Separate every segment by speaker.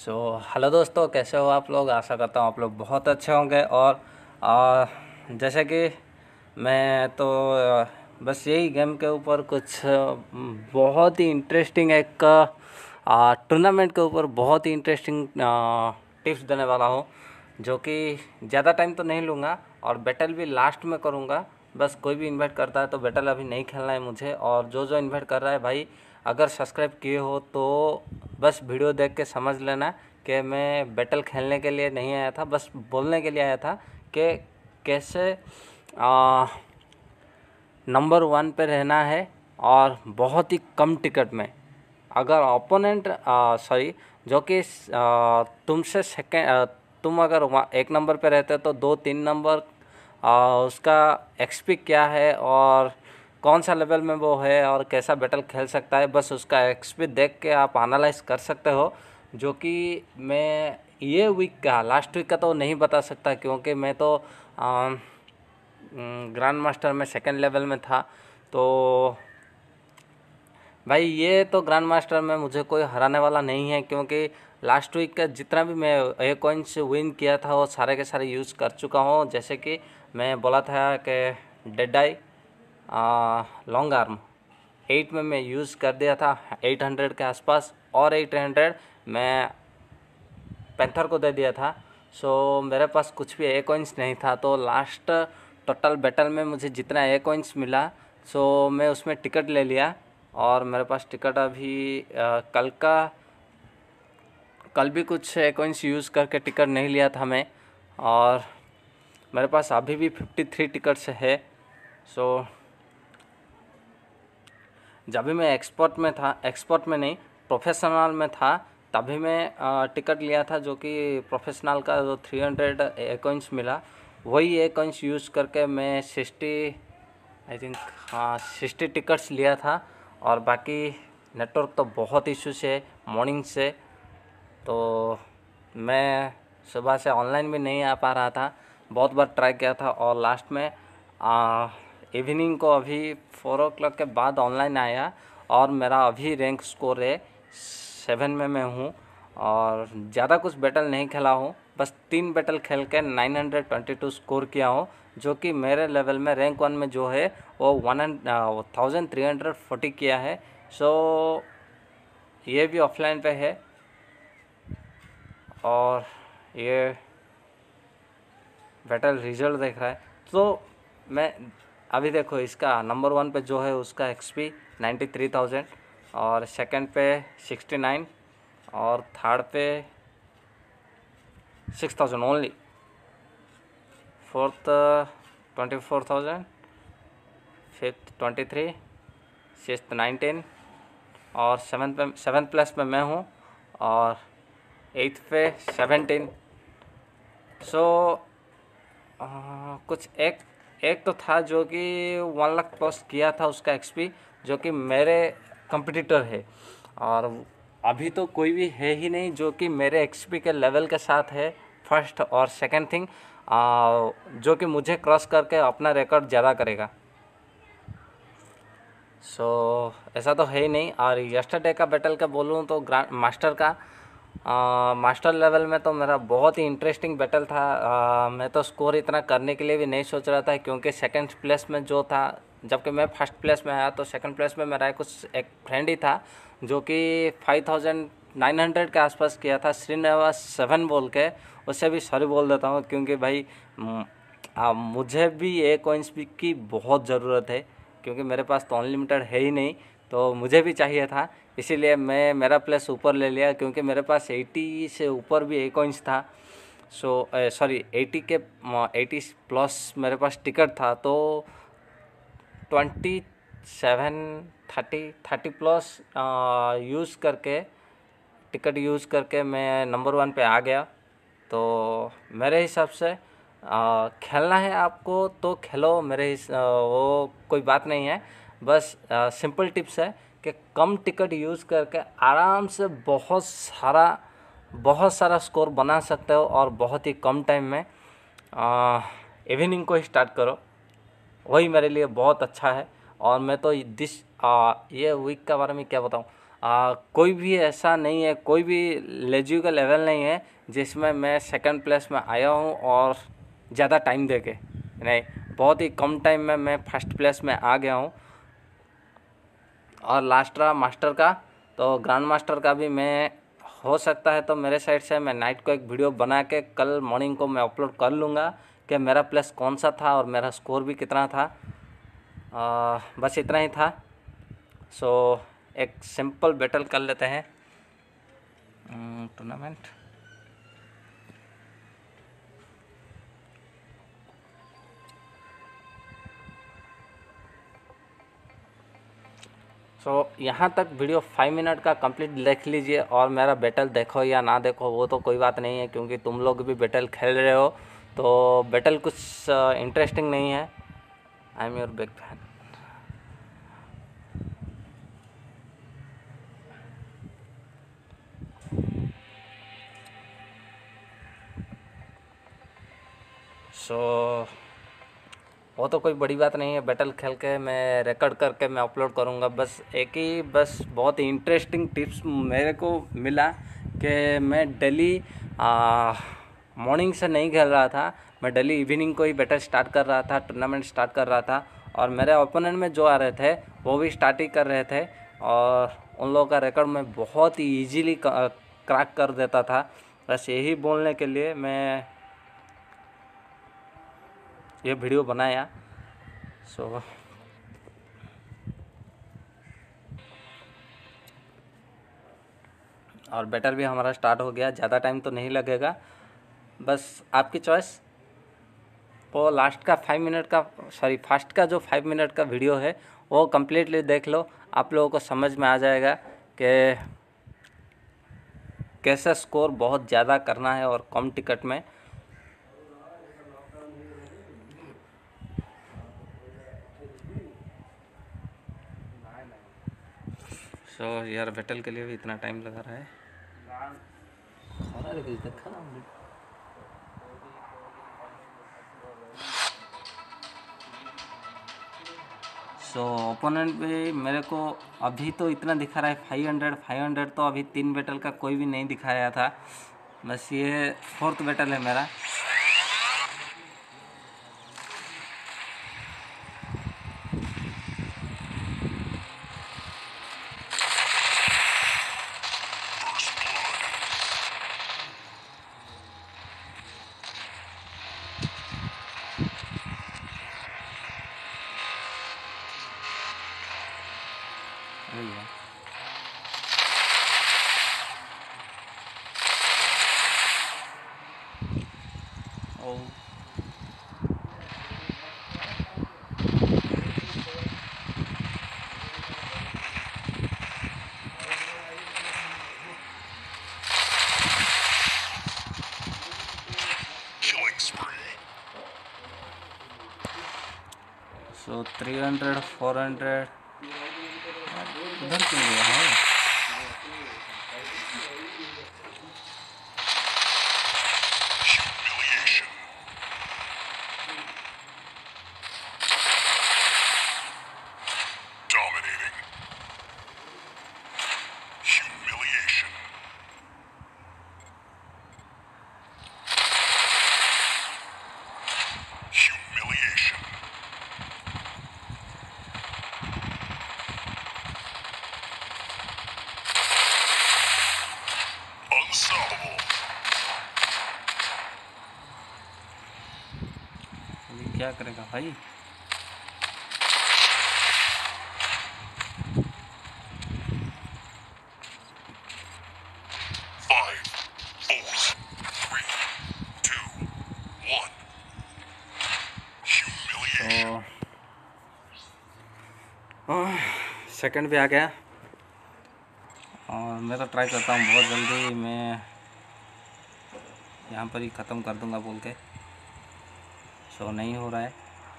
Speaker 1: Hello दोस्तों, कैसे हो आप लोग। आशा करता हूँ आप लोग बहुत अच्छे होंगे। और आ, जैसे कि मैं तो बस यही गेम के ऊपर कुछ बहुत ही इंटरेस्टिंग एक टूर्नामेंट के ऊपर बहुत ही इंटरेस्टिंग टिप्स देने वाला हूँ, जो कि ज़्यादा टाइम तो नहीं लूँगा और बैटल भी लास्ट में करूँगा। बस कोई भी इन्वाइट करता है तो बैटल अभी नहीं खेलना है मुझे, और जो जो इन्वाइट कर रहा है भाई, अगर सब्सक्राइब किए हो तो बस वीडियो देख के समझ लेना कि मैं बैटल खेलने के लिए नहीं आया था, बस बोलने के लिए आया था कि कैसे नंबर 1 पे रहना है और बहुत ही कम टिकट में। अगर ओपोनेंट जो कि तुमसे सेकेंड, तुम अगर 1 नंबर पे रहते हो तो 2-3 नंबर उसका एक्सपी क्या है और कौन सा लेवल में वो है और कैसा बैटल खेल सकता है, बस उसका एक्सपी देख के आप एनालाइज कर सकते हो। जो कि मैं ये वीक का, लास्ट वीक का तो नहीं बता सकता, क्योंकि मैं तो ग्रैंड मास्टर में सेकेंड लेवल में था। तो भाई ये तो ग्रैंड मास्टर में मुझे कोई हराने वाला नहीं है, क्योंकि लास्ट वीक का जितना भी मैं ए कॉइन्स विन किया था वो सारे के सारे यूज़ कर चुका हूँ। जैसे कि मैं बोला था कि डेड आई लॉन्ग आर्म 8 में मैं यूज़ कर दिया था 800 के आसपास, और 800 मैं पैंथर को दे दिया था। सो मेरे पास कुछ भी ए कॉइन्स नहीं था, तो लास्ट टोटल बैटल में मुझे जितना ए कॉइन्स मिला, सो मैं उसमें टिकट ले लिया। और मेरे पास टिकट अभी कल भी कुछ ए कॉइन्स यूज़ करके टिकट नहीं लिया था मैं, और मेरे पास अभी भी 53 टिकट्स है। सो जब भी मैं एक्सपर्ट में नहीं, प्रोफेशनल में था, तभी मैं टिकट लिया था, जो कि प्रोफेशनल का जो 300 ए कॉइन्स मिला, वही ए कॉइन्स यूज़ करके मैं 60 टिकट्स लिया था। और बाकी नेटवर्क तो बहुत इश्यूज है मॉर्निंग से, तो मैं सुबह से ऑनलाइन भी नहीं आ पा रहा था, बहुत बार ट्राई किया था, और लास्ट में इवनिंग को अभी 4 o'clock के बाद ऑनलाइन आया, और मेरा अभी रैंक स्कोर है 7 में मैं हूँ। और ज़्यादा कुछ बैटल नहीं खेला हूँ, बस 3 बैटल खेल के 922 स्कोर किया हूँ, जो कि मेरे लेवल में रैंक 1 में जो है वो 1340 किया है। सो ये भी ऑफलाइन पे है, और ये बैटल रिजल्ट देख रहा है। तो मैं अभी देखो, इसका नंबर 1 पे जो है उसका एक्सपी 93,000, और सेकंड पे 69, और थर्ड पे 6,000 ओनली, फोर्थ 24,000, फिफ्थ 23, सिक्स्थ 19, और सेवन प्लस पे मैं हूँ, और 8th पे 17। सो कुछ एक तो था जो कि 1 लाख प्लस किया था उसका एक्सपी, जो कि मेरे कंपटीटर है, और अभी तो कोई भी है ही नहीं जो कि मेरे एक्सपी के लेवल के साथ है। फर्स्ट और सेकंड थिंग जो कि मुझे क्रॉस करके अपना रिकॉर्ड ज़्यादा करेगा। सो ऐसा तो है ही नहीं। और यस्टरडे का बैटल का बोलूँ तो ग्रैंड मास्टर का मास्टर लेवल में तो मेरा बहुत ही इंटरेस्टिंग बैटल था। मैं तो स्कोर इतना करने के लिए भी नहीं सोच रहा था, क्योंकि सेकंड प्लेस में जो था, जबकि मैं फर्स्ट प्लेस में आया, तो सेकंड प्लेस में मेरा कुछ एक फ्रेंड ही था जो कि 5,900 के आसपास किया था, श्रीनिवास 7 बोल के। उससे भी सॉरी बोल देता हूँ, क्योंकि भाई मुझे भी ए कॉइन्स की बहुत ज़रूरत है, क्योंकि मेरे पास तो अनलिमिटेड है ही नहीं, तो मुझे भी चाहिए था। इसीलिए मैं मेरा प्लेस ऊपर ले लिया, क्योंकि मेरे पास 80 से ऊपर भी ए कॉइन्स था। 80 प्लस मेरे पास टिकट था, तो 30 प्लस टिकट यूज़ करके मैं नंबर 1 पे आ गया। तो मेरे हिसाब से खेलना है आपको तो खेलो, वो कोई बात नहीं है। बस सिंपल टिप्स है कि कम टिकट यूज़ करके आराम से बहुत सारा स्कोर बना सकते हो, और बहुत ही कम टाइम में इवनिंग को ही स्टार्ट करो, वही मेरे लिए बहुत अच्छा है। और मैं तो ये वीक के बारे में क्या बताऊँ, कोई भी ऐसा नहीं है, कोई भी लेजी का लेवल नहीं है जिसमें मैं सेकंड प्लेस में आया हूँ और ज़्यादा टाइम दे के नहीं, बहुत ही कम टाइम में मैं फर्स्ट प्लेस में आ गया हूँ। और लास्ट रहा मास्टर का, तो ग्रैंड मास्टर का भी मैं हो सकता है तो मेरे साइड से मैं नाइट को एक वीडियो बना के कल मॉर्निंग को मैं अपलोड कर लूँगा कि मेरा प्लेस कौन सा था और मेरा स्कोर भी कितना था। बस इतना ही था। सो एक सिंपल बैटल कर लेते हैं टूर्नामेंट। सो यहाँ तक वीडियो 5 मिनट का कंप्लीट देख लीजिए और मेरा बैटल देखो या ना देखो वो तो कोई बात नहीं है, क्योंकि तुम लोग भी बैटल खेल रहे हो तो बैटल कुछ इंटरेस्टिंग नहीं है। I am your big fan. So वो तो कोई बड़ी बात नहीं है, बैटल खेल के मैं रिकॉर्ड करके मैं अपलोड करूँगा। बस बहुत ही इंटरेस्टिंग टिप्स मेरे को मिला कि मैं डेली मॉर्निंग से नहीं खेल रहा था, मैं डेली इवनिंग को ही बैटल स्टार्ट कर रहा था, टूर्नामेंट स्टार्ट कर रहा था। और मेरे ओपोनेंट में जो आ रहे थे वो भी स्टार्ट ही कर रहे थे और उन लोगों का रिकॉर्ड मैं बहुत ही ईजीली क्रैक कर देता था। बस यही बोलने के लिए मैं ये वीडियो बनाया। सो और बैटल भी हमारा स्टार्ट हो गया, ज़्यादा टाइम तो नहीं लगेगा, बस आपकी चॉइस। वो लास्ट का 5 मिनट का फर्स्ट का जो 5 मिनट का वीडियो है वो कम्प्लीटली देख लो, आप लोगों को समझ में आ जाएगा कि कैसे स्कोर बहुत ज़्यादा करना है और कम टिकट में। सो यार बैटल के लिए भी इतना टाइम लगा रहा है। सो ओपोनेंट भी मेरे को अभी तो इतना दिखा रहा है 500 तो अभी 3 बैटल का कोई भी नहीं दिखाया था, बस ये 4th बैटल है मेरा। Oh. Killing spree. So 300, 400 उधर क्यों गया है? क्या करेगा भाई? सेकंड भी आ गया और मैं तो ट्राई करता हूँ बहुत जल्दी मैं यहाँ पर ही ख़त्म कर दूँगा बोल के। सो नहीं हो रहा है।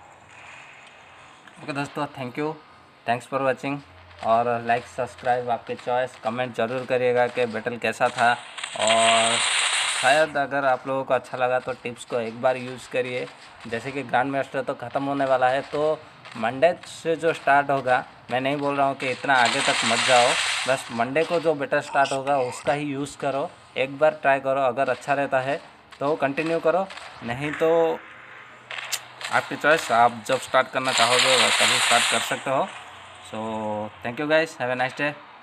Speaker 1: ओके दोस्तों, थैंक्स फॉर वाचिंग और लाइक सब्सक्राइब आपके चॉइस, कमेंट ज़रूर करिएगा कि बैटल कैसा था। और शायद अगर आप लोगों को अच्छा लगा तो टिप्स को एक बार यूज़ करिए। जैसे कि ग्रैंड मास्टर तो ख़त्म होने वाला है, तो मंडे से जो स्टार्ट होगा, मैं नहीं बोल रहा हूँ कि इतना आगे तक मत जाओ, बस मंडे को जो बैटल स्टार्ट होगा उसका ही यूज़ करो, एक बार ट्राई करो, अगर अच्छा रहता है तो कंटिन्यू करो, नहीं तो आपकी चॉइस, आप जब स्टार्ट करना चाहोगे तभी स्टार्ट कर सकते हो। So thank you guys, have a nice day.